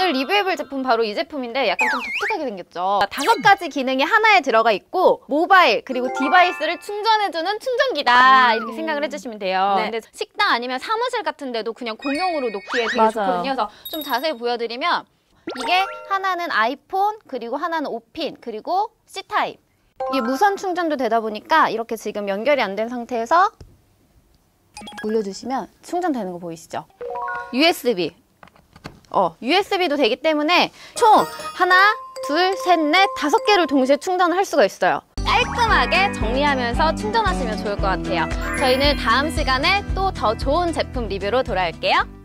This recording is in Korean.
오늘 리뷰해볼 제품 바로 이 제품인데 약간 좀 독특하게 생겼죠. 5가지 기능이 하나에 들어가 있고 모바일 그리고 디바이스를 충전해주는 충전기다 이렇게 생각을 해주시면 돼요. 네. 근데 식당 아니면 사무실 같은 데도 그냥 공용으로 놓기에 되게 좋거든요. 그래서 좀 자세히 보여드리면 이게 하나는 아이폰 그리고 하나는 5핀 그리고 C타입. 이게 무선 충전도 되다 보니까 이렇게 지금 연결이 안 된 상태에서 올려주시면 충전되는 거 보이시죠? USB. USB도 되기 때문에 총 하나, 둘, 셋, 넷, 5개를 동시에 충전을 할 수가 있어요. 깔끔하게 정리하면서 충전하시면 좋을 것 같아요. 저희는 다음 시간에 또 더 좋은 제품 리뷰로 돌아올게요.